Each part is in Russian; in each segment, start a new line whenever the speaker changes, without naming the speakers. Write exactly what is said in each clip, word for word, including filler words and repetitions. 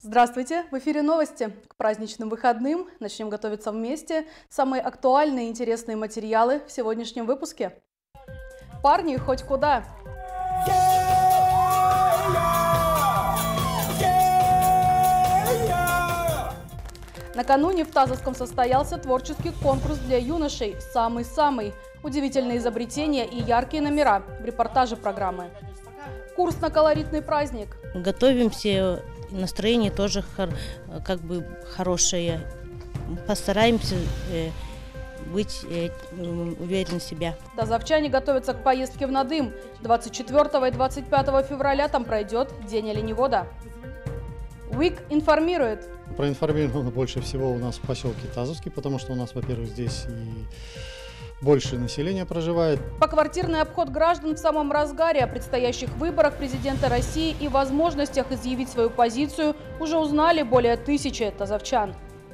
Здравствуйте! В эфире новости. К праздничным выходным начнем готовиться вместе. Самые актуальные и интересные материалы в сегодняшнем выпуске. Парни хоть куда! Накануне в Тазовском состоялся творческий конкурс для юношей «Самый-самый». Удивительные изобретения и яркие номера в репортаже программы. Курс на колоритный праздник.
Готовимся, настроение тоже как бы хорошее. Постараемся быть уверенными в себе.
Тазовчане готовятся к поездке в Надым. двадцать четвёртого и двадцать пятого февраля там пройдет День оленевода. УИК информирует.
Проинформировано больше всего у нас в поселке Тазовский, потому что у нас, во-первых, здесь и больше населения проживает.
Поквартирный обход граждан в самом разгаре. О предстоящих выборах президента России и возможностях изъявить свою позицию уже узнали более тысячи тазовчан.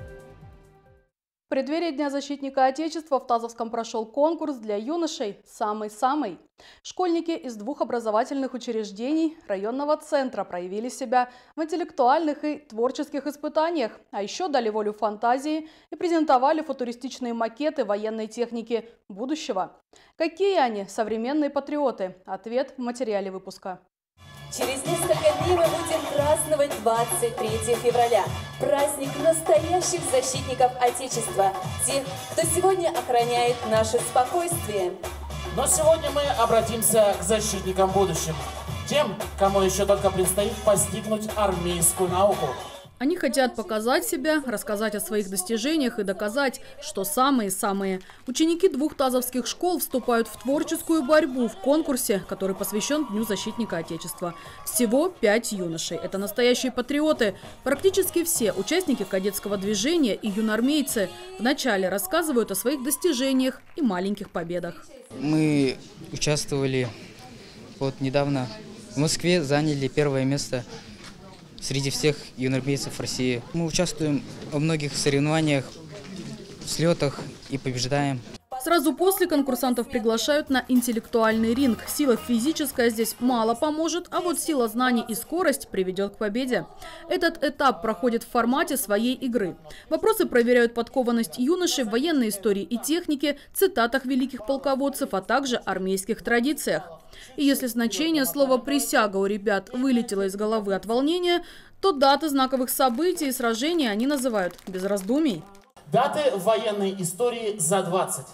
В преддверии Дня защитника Отечества в Тазовском прошел конкурс для юношей «Самый-самый». Школьники из двух образовательных учреждений районного центра проявили себя в интеллектуальных и творческих испытаниях, а еще дали волю фантазии и презентовали футуристичные макеты военной техники будущего. Какие они, современные патриоты? Ответ в материале выпуска.
Через несколько дней мы будем праздновать двадцать третьего февраля. Праздник настоящих защитников Отечества. Тех, кто сегодня охраняет наше спокойствие.
Но сегодня мы обратимся к защитникам будущего. Тем, кому еще только предстоит постигнуть армейскую науку.
Они хотят показать себя, рассказать о своих достижениях и доказать, что самые-самые. Ученики двух тазовских школ вступают в творческую борьбу в конкурсе, который посвящен Дню защитника Отечества. Всего пять юношей. Это настоящие патриоты. Практически все участники кадетского движения и юноармейцы вначале рассказывают о своих достижениях и маленьких победах.
Мы участвовали вот недавно в Москве, заняли первое место среди всех юноармейцев России. Мы участвуем во многих соревнованиях, слетах и побеждаем.
Сразу после конкурсантов приглашают на интеллектуальный ринг. Сила физическая здесь мало поможет, а вот сила знаний и скорость приведет к победе. Этот этап проходит в формате своей игры. Вопросы проверяют подкованность юношей в военной истории и технике, цитатах великих полководцев, а также армейских традициях. И если значение слова «присяга» у ребят вылетело из головы от волнения, то даты знаковых событий и сражений они называют без раздумий.
Даты в военной истории за двадцать.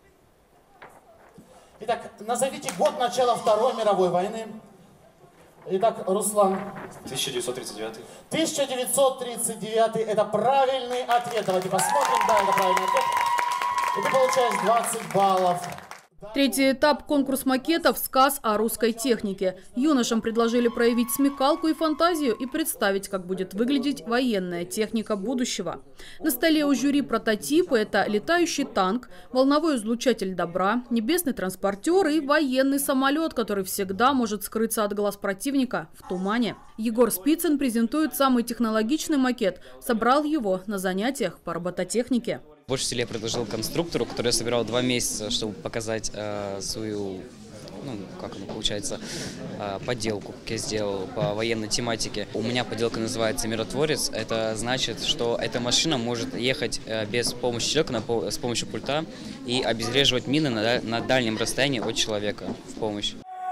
Итак, назовите год начала Второй мировой войны. Итак, Руслан.
тысяча девятьсот тридцать девятый.
тысяча девятьсот тридцать девятый. Это правильный ответ. Давайте посмотрим. Да, это правильный ответ. И ты получаешь двадцать баллов.
Третий этап – конкурс макетов «Сказ о русской технике». Юношам предложили проявить смекалку и фантазию и представить, как будет выглядеть военная техника будущего. На столе у жюри прототипы – это летающий танк, волновой излучатель добра, небесный транспортер и военный самолет, который всегда может скрыться от глаз противника в тумане. Егор Спицын презентует самый технологичный макет, собрал его на занятиях по робототехнике.
Больше всего я предложил конструктору, который я собирал два месяца, чтобы показать э, свою, ну, как оно получается, э, подделку, как я сделал по военной тематике. У меня подделка называется «Миротворец». Это значит, что эта машина может ехать э, без помощи человека, на, с помощью пульта и обезвреживать мины на, на дальнем расстоянии от человека в помощь.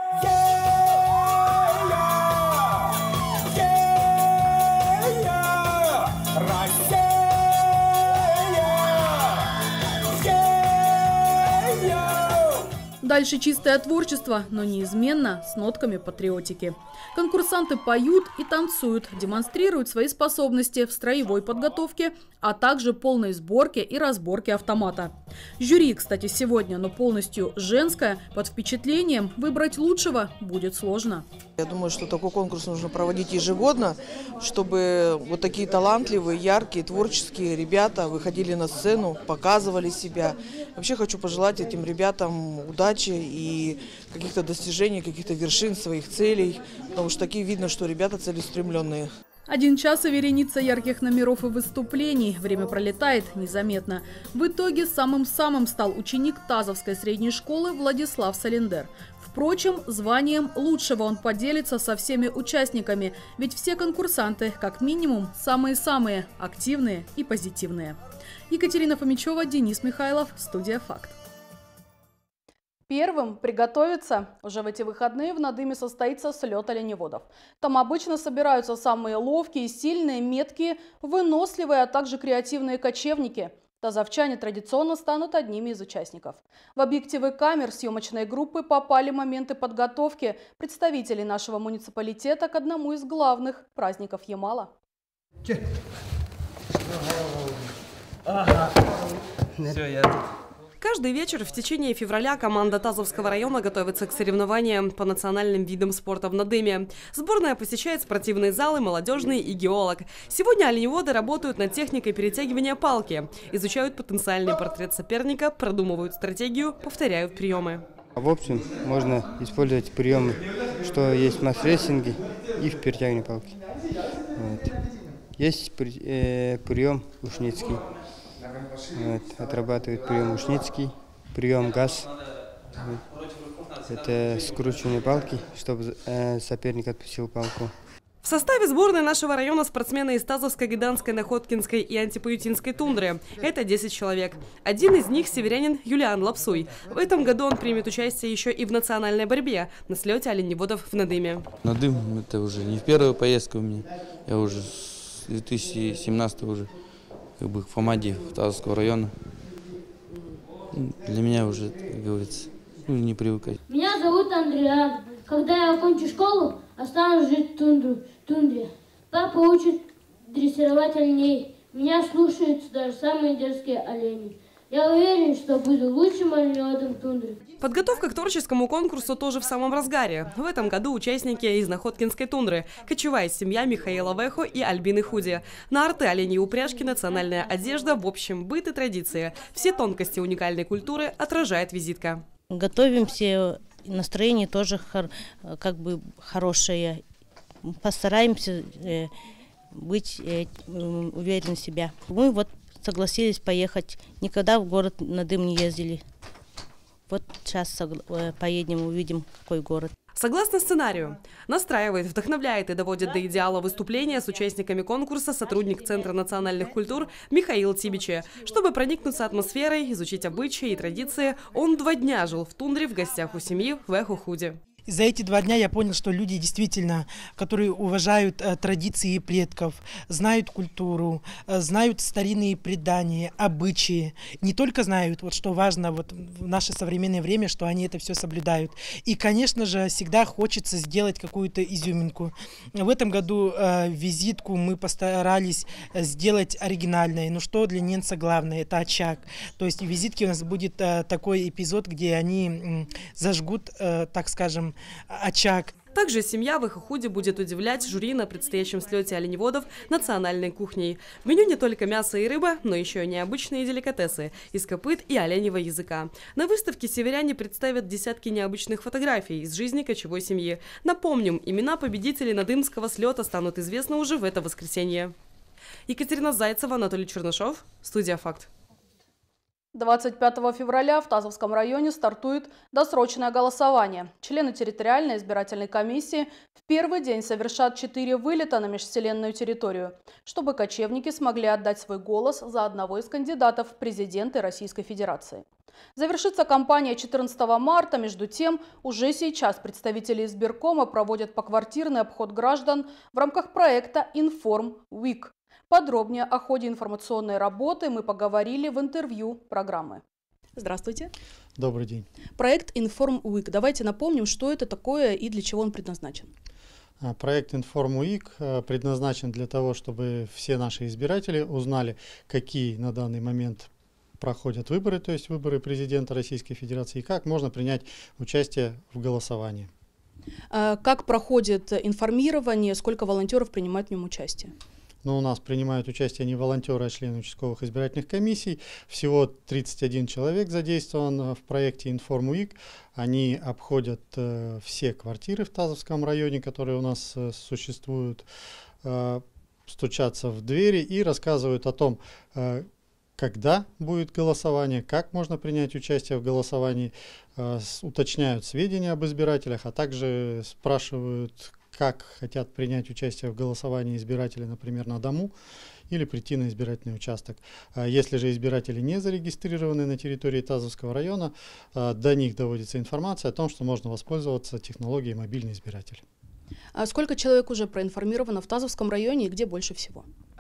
Дальше чистое творчество, но неизменно с нотками патриотики. Конкурсанты поют и танцуют, демонстрируют свои способности в строевой подготовке, а также полной сборке и разборке автомата. Жюри, кстати, сегодня, но полностью женское, под впечатлением выбрать лучшего будет сложно.
Я думаю, что такой конкурс нужно проводить ежегодно, чтобы вот такие талантливые, яркие, творческие ребята выходили на сцену, показывали себя. Вообще хочу пожелать этим ребятам удачи и каких-то достижений, каких-то вершин своих целей, потому что такие видно, что ребята целеустремленные.
Один час и вереница ярких номеров и выступлений. Время пролетает незаметно. В итоге самым-самым стал ученик Тазовской средней школы Владислав Салендер. В Впрочем, званием лучшего он поделится со всеми участниками, ведь все конкурсанты, как минимум, самые-самые активные и позитивные. Екатерина Фомичева, Денис Михайлов, студия «Факт». Первым приготовиться. Уже в эти выходные в Надыме состоится слет оленеводов. Там обычно собираются самые ловкие, сильные, меткие, выносливые, а также креативные кочевники. Тазовчане традиционно станут одними из участников. В объективы камер съемочной группы попали моменты подготовки представителей нашего муниципалитета к одному из главных праздников Ямала.
Ага. Все, я тут. Каждый вечер в течение февраля команда Тазовского района готовится к соревнованиям по национальным видам спорта в Надыме. Сборная посещает спортивные залы, молодежные и геолог. Сегодня оленеводы работают над техникой перетягивания палки, изучают потенциальный портрет соперника, продумывают стратегию, повторяют приемы.
В общем, можно использовать приемы, что есть в масс-рессинге и в перетягивании палки. Вот. Есть э, прием Ушницкий. Вот, отрабатывает прием Ушницкий, прием газ. Вот. Это скручивание палки, чтобы э, соперник отпустил палку.
В составе сборной нашего района спортсмены из Тазовской, Гайданской, Находкинской и Антипаютинской тундры. Это десять человек. Один из них – северянин Юлиан Лапсуй. В этом году он примет участие еще и в национальной борьбе на слете оленеводов в Надыме.
Надым – это уже не первая поездка у меня. Я уже с две тысячи семнадцатого уже как бы в Фомаде Тазовского района. Для меня уже, как говорится, ну, не привыкать.
Меня зовут Андреа. Когда я окончу школу, останусь жить в тундру, тундре. Папа учит дрессировать оленей. Меня слушаются даже самые дерзкие олени. Я уверен, что буду лучшим оленеводом тундры.
Подготовка к творческому конкурсу тоже в самом разгаре. В этом году участники из Находкинской тундры, кочевая семья Михаила Вехо и Альбины Худи. На арты, оленей упряжки, национальная одежда, в общем, быт и традиции. Все тонкости уникальной культуры отражает визитка.
Готовимся, настроение тоже как бы хорошее. Постараемся быть уверенными в себе. Мы вот согласились поехать. Никогда в город Надым не ездили. Вот сейчас поедем, увидим, какой город.
Согласно сценарию, настраивает, вдохновляет и доводит до идеала выступления с участниками конкурса сотрудник Центра национальных культур Михаил Тибичи. Чтобы проникнуться атмосферой, изучить обычаи и традиции, он два дня жил в тундре в гостях у семьи Вехо Худи.
За эти два дня я понял, что люди действительно, которые уважают э, традиции предков, знают культуру, э, знают старинные предания, обычаи. Не только знают, вот что важно вот, в наше современное время, что они это все соблюдают. И, конечно же, всегда хочется сделать какую-то изюминку. В этом году э, визитку мы постарались сделать оригинальной. Ну что для ненца главное? Это очаг. То есть в визитке у нас будет э, такой эпизод, где они э, зажгут, э, так скажем, очаг.
Также семья Вехо Худи будет удивлять жюри на предстоящем слете оленеводов национальной кухней. В меню не только мясо и рыба, но еще и необычные деликатесы из копыт и оленевого языка. На выставке северяне представят десятки необычных фотографий из жизни кочевой семьи. Напомним, имена победителей надымского слета станут известны уже в это воскресенье. Екатерина Зайцева, Анатолий Чернышов, студия «Факт».
двадцать пятого февраля в Тазовском районе стартует досрочное голосование. Члены территориальной избирательной комиссии в первый день совершат четыре вылета на межселенную территорию, чтобы кочевники смогли отдать свой голос за одного из кандидатов в президенты Российской Федерации. Завершится кампания четырнадцатого марта. Между тем, уже сейчас представители избиркома проводят поквартирный обход граждан в рамках проекта «Информ Week». Подробнее о ходе информационной работы мы поговорили в интервью программы. Здравствуйте.
Добрый день.
Проект «Информ Week». Давайте напомним, что это такое и для чего он предназначен.
Проект «Информ Week» предназначен для того, чтобы все наши избиратели узнали, какие на данный момент проходят выборы, то есть выборы президента Российской Федерации, и как можно принять участие в голосовании.
Как проходит информирование, сколько волонтеров принимают в нем участие?
Но у нас принимают участие не волонтеры, а члены участковых избирательных комиссий. Всего тридцать один человек задействован в проекте «Информ Week». Они обходят э, все квартиры в Тазовском районе, которые у нас э, существуют, э, стучатся в двери и рассказывают о том, э, когда будет голосование, как можно принять участие в голосовании, э, с, уточняют сведения об избирателях, а также спрашивают, как хотят принять участие в голосовании избиратели, например, на дому или прийти на избирательный участок. А если же избиратели не зарегистрированы на территории Тазовского района, э, до них доводится информация о том, что можно воспользоваться технологией мобильный избиратель.
А сколько человек уже проинформировано в Тазовском районе и где больше всего?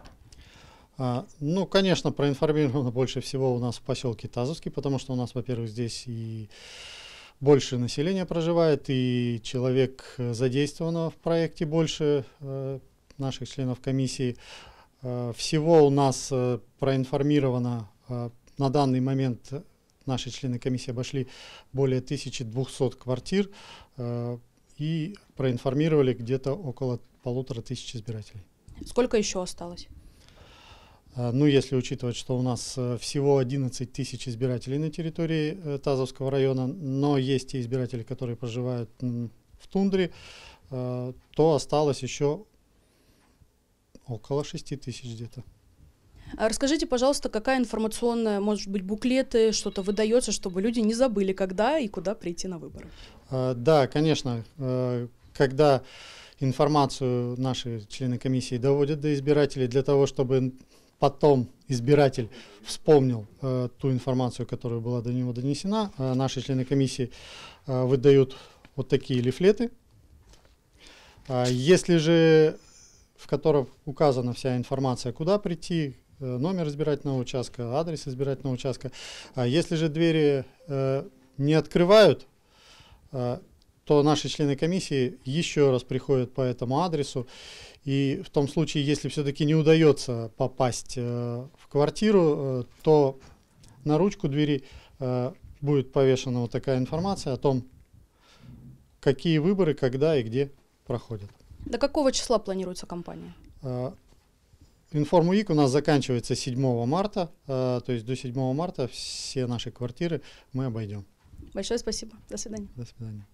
А, ну, конечно, проинформировано больше всего у нас в поселке Тазовский, потому что у нас, во-первых, здесь и больше населения проживает, и человек задействовано в проекте больше э, наших членов комиссии. Э, всего у нас э, проинформировано э, на данный момент наши члены комиссии обошли более тысячи двухсот квартир э, и проинформировали где-то около полутора тысяч избирателей.
Сколько еще осталось?
Ну, если учитывать, что у нас всего одиннадцать тысяч избирателей на территории э, Тазовского района, но есть и избиратели, которые проживают м, в тундре, э, то осталось еще около шести тысяч где-то.
А расскажите, пожалуйста, какая информационная, может быть, буклеты, что-то выдается, чтобы люди не забыли, когда и куда прийти на выборы?
Э, да, конечно. Э, когда информацию наши члены комиссии доводят до избирателей для того, чтобы потом избиратель вспомнил э, ту информацию, которая была до него донесена, э, наши члены комиссии э, выдают вот такие лифлеты. А если же, в котором указана вся информация, куда прийти, э, номер избирательного участка, адрес избирательного участка, а если же двери э, не открывают, э, то наши члены комиссии еще раз приходят по этому адресу. И в том случае, если все-таки не удается попасть э, в квартиру, э, то на ручку двери э, будет повешена вот такая информация о том, какие выборы, когда и где проходят.
До какого числа планируется кампания?
Э, Информ-УИК у нас заканчивается седьмого марта, э, то есть до седьмого марта все наши квартиры мы обойдем.
Большое спасибо. До свидания.
До свидания.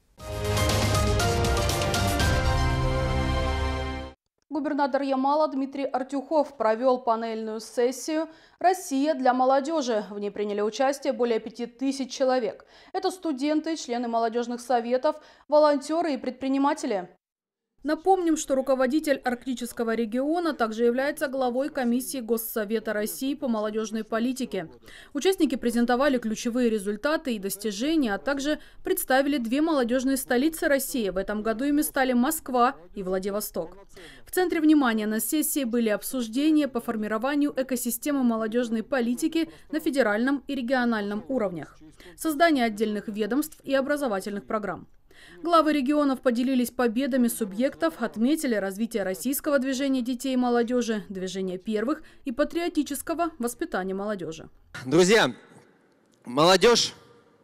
Губернатор Ямала Дмитрий Артюхов провел панельную сессию «Россия для молодежи». В ней приняли участие более пяти тысяч человек. Это студенты, члены молодежных советов, волонтеры и предприниматели. Напомним, что руководитель Арктического региона также является главой комиссии Госсовета России по молодежной политике. Участники презентовали ключевые результаты и достижения, а также представили две молодежные столицы России. В этом году ими стали Москва и Владивосток. В центре внимания на сессии были обсуждения по формированию экосистемы молодежной политики на федеральном и региональном уровнях, создание отдельных ведомств и образовательных программ. Главы регионов поделились победами субъектов, отметили развитие российского движения детей и молодежи, движения первых и патриотического воспитания молодежи.
Друзья, молодежь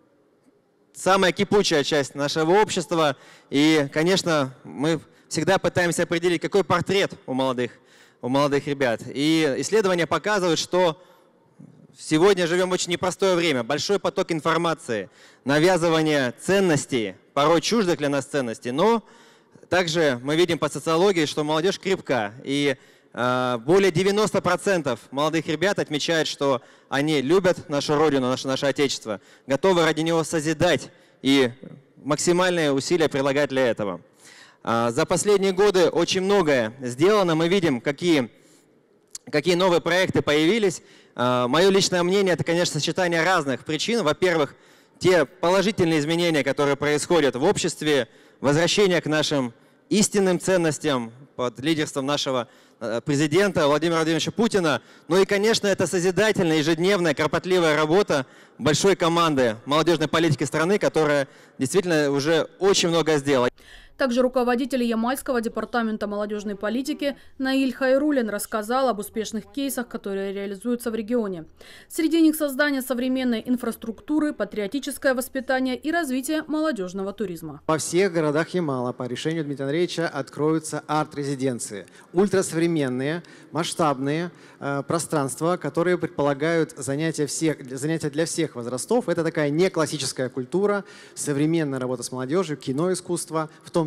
– самая кипучая часть нашего общества. И, конечно, мы всегда пытаемся определить, какой портрет у молодых, у молодых ребят. И исследования показывают, что сегодня живем в очень непростое время. Большой поток информации, навязывание ценностей, порой чуждых для нас ценностей. Но также мы видим по социологии, что молодежь крепка. И э, более девяноста процентов молодых ребят отмечают, что они любят нашу Родину, наше, наше Отечество, готовы ради него созидать и максимальные усилия прилагать для этого. Э, за последние годы очень многое сделано. Мы видим, какие, какие новые проекты появились. Мое личное мнение – это, конечно, сочетание разных причин. Во-первых, те положительные изменения, которые происходят в обществе, возвращение к нашим истинным ценностям под лидерством нашего президента Владимира Владимировича Путина. Ну и, конечно, это созидательная, ежедневная, кропотливая работа большой команды молодежной политики страны, которая действительно уже очень много сделала.
Также руководитель Ямальского департамента молодежной политики Наиль Хайрулин рассказал об успешных кейсах, которые реализуются в регионе. Среди них создание современной инфраструктуры, патриотическое воспитание и развитие молодежного туризма.
Во всех городах Ямала по решению Дмитрия Андреевича откроются арт-резиденции. Ультрасовременные, масштабные э, пространства, которые предполагают занятия, всех, занятия для всех возрастов. Это такая неклассическая культура, современная работа с молодежью, кино, искусство, в том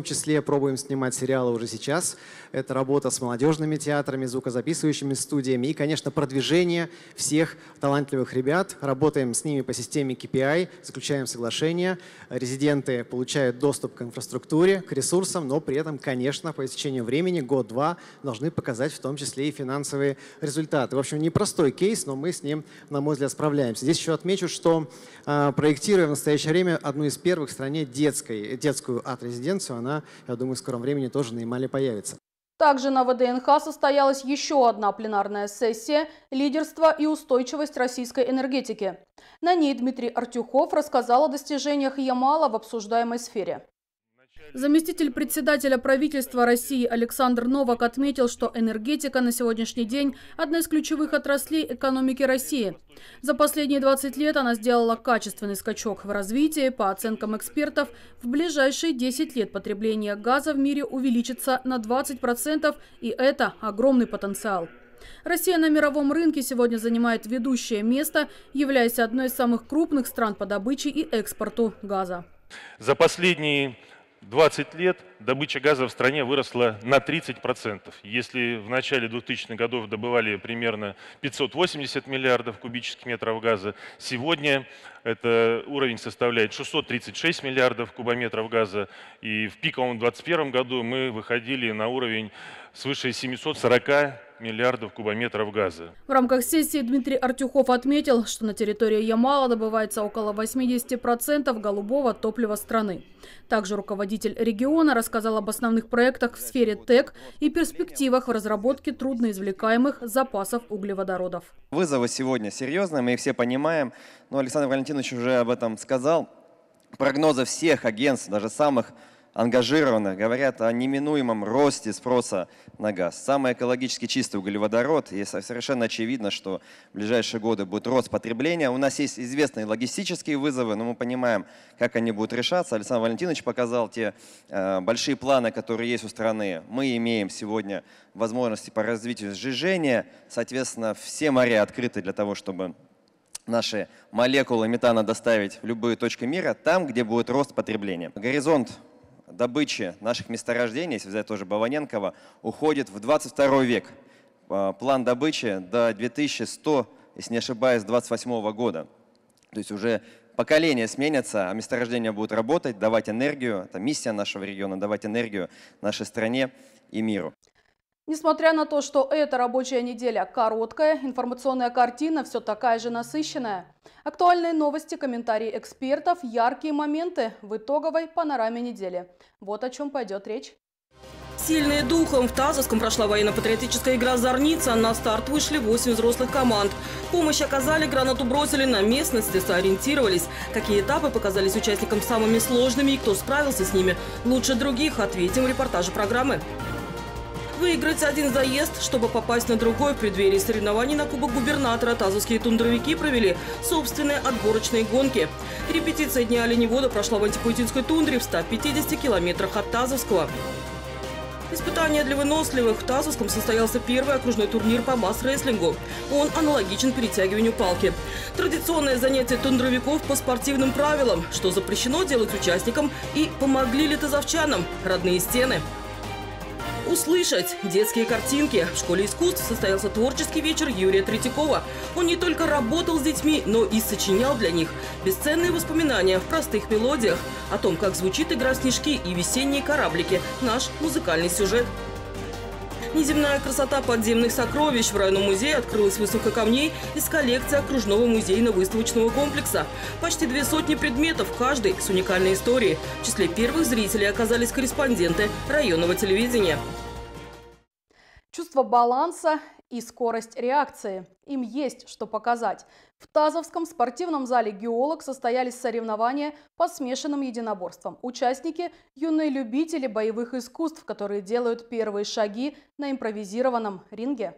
том числе пробуем снимать сериалы уже сейчас. Это работа с молодежными театрами, звукозаписывающими студиями и, конечно, продвижение всех талантливых ребят. Работаем с ними по системе кей пи ай, заключаем соглашения. Резиденты получают доступ к инфраструктуре, к ресурсам, но при этом, конечно, по истечению времени, год-два, должны показать в том числе и финансовые результаты. В общем, непростой кейс, но мы с ним, на мой взгляд, справляемся. Здесь еще отмечу, что э, проектируя в настоящее время одну из первых в стране детской, детскую арт-резиденцию, она, я думаю, в скором времени тоже на Ямале появится.
Также на вэ дэ эн ха состоялась еще одна пленарная сессия «Лидерство и устойчивость российской энергетики». На ней Дмитрий Артюхов рассказал о достижениях Ямала в обсуждаемой сфере. Заместитель председателя правительства России Александр Новак отметил, что энергетика на сегодняшний день – одна из ключевых отраслей экономики России. За последние двадцать лет она сделала качественный скачок в развитии. По оценкам экспертов, в ближайшие десять лет потребление газа в мире увеличится на двадцать процентов, и это огромный потенциал. Россия на мировом рынке сегодня занимает ведущее место, являясь одной из самых крупных стран по добыче и экспорту газа.
За последние двадцать лет добыча газа в стране выросла на тридцать процентов. Если в начале двухтысячных годов добывали примерно пятьсот восемьдесят миллиардов кубических метров газа, сегодня этот уровень составляет шестьсот тридцать шесть миллиардов кубометров газа. И в пиковом двадцать первом году мы выходили на уровень свыше семисот сорока миллиардов кубометров газа.
В рамках сессии Дмитрий Артюхов отметил, что на территории Ямала добывается около восьмидесяти процентов голубого топлива страны. Также руководитель региона рассказал об основных проектах в сфере ТЭК и перспективах в разработке трудноизвлекаемых запасов углеводородов.
Вызовы сегодня серьезные, мы их все понимаем, но Александр Валентинович уже об этом сказал. Прогнозы всех агентств, даже самых ангажированных, говорят о неминуемом росте спроса на газ. Самый экологически чистый углеводород, и совершенно очевидно, что в ближайшие годы будет рост потребления. У нас есть известные логистические вызовы, но мы понимаем, как они будут решаться. Александр Валентинович показал те э, большие планы, которые есть у страны. Мы имеем сегодня возможности по развитию сжижения, соответственно, все моря открыты для того, чтобы наши молекулы метана доставить в любые точки мира, там, где будет рост потребления. Горизонт добычи наших месторождений, если взять тоже Баваненкова, уходит в двадцать второй век. План добычи до две тысячи сто, если не ошибаюсь, двадцать восьмого года. То есть уже поколения сменятся, а месторождения будут работать, давать энергию. Это миссия нашего региона, давать энергию нашей стране и миру.
Несмотря на то, что эта рабочая неделя короткая, информационная картина все такая же насыщенная. Актуальные новости, комментарии экспертов, яркие моменты в итоговой панораме недели. Вот о чем пойдет речь.
Сильные духом в Тазовском прошла военно-патриотическая игра «Зорница». На старт вышли восемь взрослых команд. Помощь оказали, гранату бросили, на местности сориентировались. Какие этапы показались участникам самыми сложными и кто справился с ними лучше других, ответим в репортаже программы. Выиграть один заезд, чтобы попасть на другой. В преддверии соревнований на Кубок губернатора тазовские тундровики провели собственные отборочные гонки. Репетиция Дня оленевода прошла в Антипатинской тундре в ста пятидесяти километрах от Тазовского. Испытание для выносливых. В Тазовском состоялся первый окружной турнир по масс-рестлингу. Он аналогичен перетягиванию палки. Традиционное занятие тундровиков по спортивным правилам. Что запрещено делать участникам и помогли ли тазовчанам родные стены. Услышать детские картинки. В школе искусств состоялся творческий вечер Юрия Третьякова. Он не только работал с детьми, но и сочинял для них бесценные воспоминания в простых мелодиях о том, как звучит игра «Снежки» и «Весенние кораблики» – наш музыкальный сюжет. Неземная красота подземных сокровищ. В районном музее открылась выставка камней из коллекции окружного музейно-выставочного комплекса. Почти две сотни предметов, каждый с уникальной историей. В числе первых зрителей оказались корреспонденты районного телевидения.
Чувство баланса и скорость реакции. Им есть что показать. В Тазовском спортивном зале «Геолог» состоялись соревнования по смешанным единоборствам. Участники – юные любители боевых искусств, которые делают первые шаги на импровизированном ринге.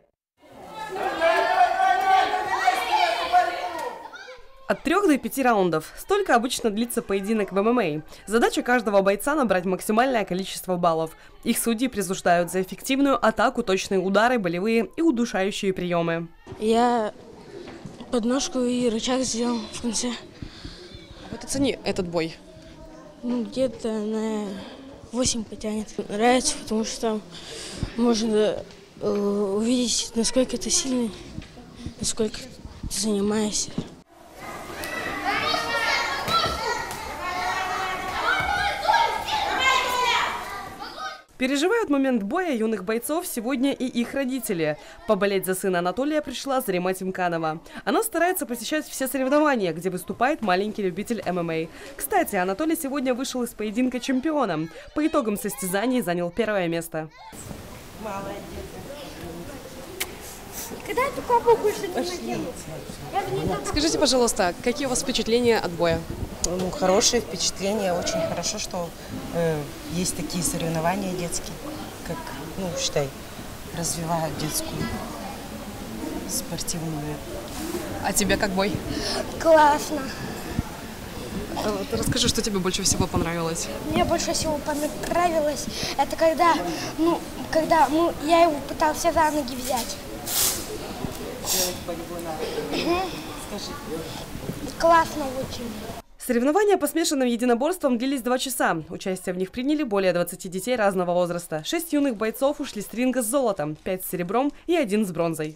От трех до пяти раундов. Столько обычно длится поединок в эм эм а. Задача каждого бойца – набрать максимальное количество баллов. Их судьи присуждают за эффективную атаку, точные удары, болевые и удушающие приемы.
Я подножку и рычаг сделал в конце.
Вот оцени этот бой.
Ну, где-то на восемь потянет. Нравится, потому что там можно э, увидеть, насколько ты сильный, насколько ты занимаешься.
Переживают момент боя юных бойцов сегодня и их родители. Поболеть за сына Анатолия пришла Зарима Тимканова. Она старается посещать все соревнования, где выступает маленький любитель эм эм а. Кстати, Анатолий сегодня вышел из поединка чемпионом. По итогам состязаний занял первое место.
Когда эту капу больше не надену?
Скажите, пожалуйста, какие у вас впечатления от боя?
Ну, хорошее впечатление, очень хорошо, что э, есть такие соревнования детские, как, ну, считай, развивают детскую спортивную.
А тебе как бой?
Классно.
Вот расскажи, что тебе больше всего понравилось?
Мне больше всего понравилось, это когда, ну, когда ну, я его пытался за ноги взять. Классно очень.
Соревнования по смешанным единоборствам длились два часа. Участие в них приняли более двадцати детей разного возраста. Шесть юных бойцов ушли с ринга с золотом, пять с серебром и один с бронзой.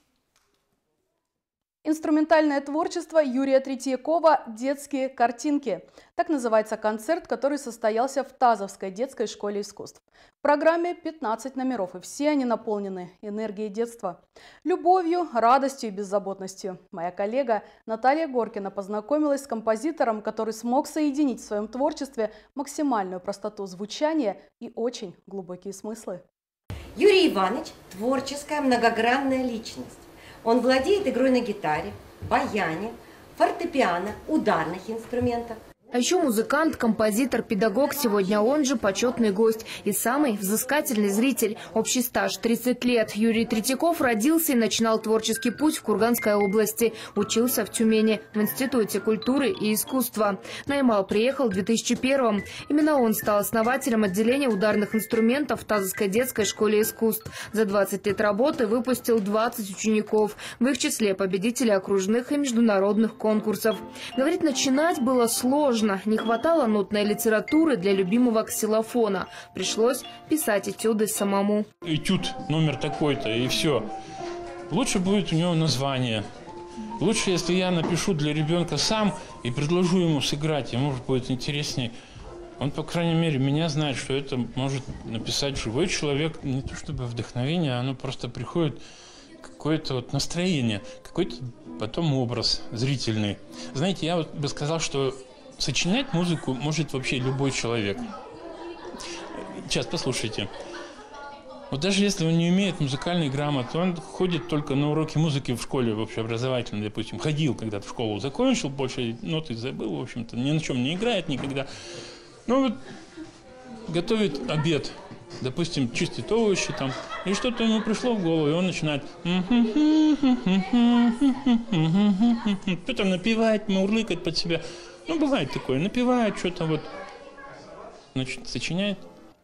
Инструментальное творчество Юрия Третьякова «Детские картинки». Так называется концерт, который состоялся в Тазовской детской школе искусств. В программе пятнадцать номеров, и все они наполнены энергией детства. Любовью, радостью и беззаботностью. Моя коллега Наталья Горкина познакомилась с композитором, который смог соединить в своем творчестве максимальную простоту звучания и очень глубокие смыслы.
Юрий Иванович – творческая многогранная личность. Он владеет игрой на гитаре, баяне, фортепиано, ударных инструментах.
А еще музыкант, композитор, педагог, сегодня он же почетный гость и самый взыскательный зритель. Общий стаж тридцать лет. Юрий Третьяков родился и начинал творческий путь в Курганской области. Учился в Тюмени в Институте культуры и искусства. На Ямал приехал в две тысячи первом. Именно он стал основателем отделения ударных инструментов в Тазовской детской школе искусств. За двадцать лет работы выпустил двадцать учеников. В их числе победители окружных и международных конкурсов. Говорит, начинать было сложно. Не хватало нотной литературы для любимого ксилофона. Пришлось писать этюды самому.
Этюд номер такой-то, и все. Лучше будет у него название. Лучше, если я напишу для ребенка сам и предложу ему сыграть, ему будет интереснее. Он, по крайней мере, меня знает, что это может написать живой человек. Не то чтобы вдохновение, оно просто приходит какое-то вот настроение, какой-то потом образ зрительный. Знаете, я вот бы сказал, что сочинять музыку может вообще любой человек. Сейчас, послушайте. Вот даже если он не имеет музыкальной грамоты, он ходит только на уроки музыки в школе общеобразовательной, допустим, ходил когда-то в школу, закончил, больше ноты забыл, в общем-то, ни на чем не играет никогда. Ну вот готовит обед, допустим, чистит овощи там, и что-то ему пришло в голову, и он начинает что-то напевать, мурлыкать под себя. Ну, бывает такое, напевает что-то вот, значит, сочиняет.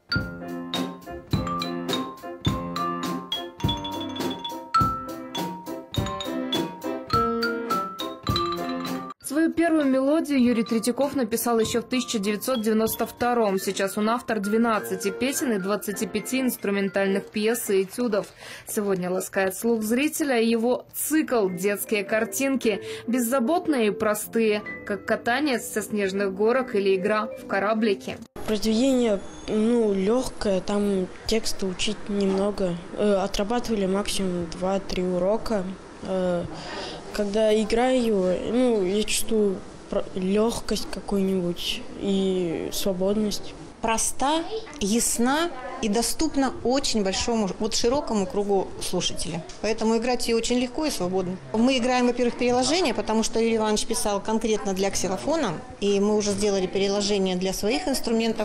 Свою первую мелодию Юрий Третьяков написал еще в тысяча девятьсот девяносто втором. Сейчас он автор двенадцати песен и двадцати пяти инструментальных пьес и этюдов. Сегодня ласкает слух зрителя его цикл «Детские картинки». Беззаботные и простые, как катание со снежных горок или игра в кораблике.
Произведение, ну, легкое, там текста учить немного. Э, отрабатывали максимум два-три урока. Э, Когда играю, ну, я чувствую легкость какую-нибудь и свободность.
Проста, ясна и доступна очень большому, вот широкому кругу слушателей. Поэтому играть ее очень легко и свободно. Мы играем, во-первых, переложения, потому что Юрий Иванович писал конкретно для ксилофона, и мы уже сделали переложение для своих инструментов.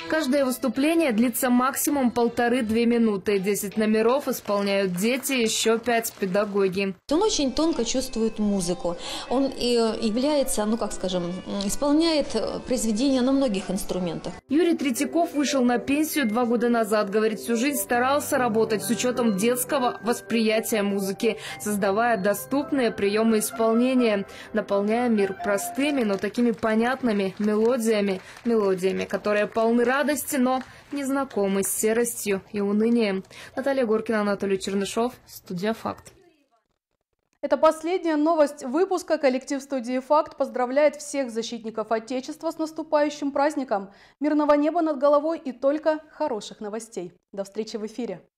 Каждое выступление длится максимум полторы-две минуты. Десять номеров исполняют дети, еще пять – педагоги.
Он очень тонко чувствует музыку. Он является, ну как скажем, исполняет произведения на многих инструментах.
Юрий Третьяков вышел на пенсию два года назад. Говорит, всю жизнь старался работать с учетом детского восприятия музыки, создавая доступные приемы исполнения, наполняя мир простыми, но такими понятными мелодиями, мелодиями, которые полны радости, но не знакомы с серостью и унынием. Наталья Горкина, Анатолий Чернышов, студия «Факт».
Это последняя новость выпуска. Коллектив студии «Факт» поздравляет всех защитников Отечества с наступающим праздником. Мирного неба над головой и только хороших новостей. До встречи в эфире.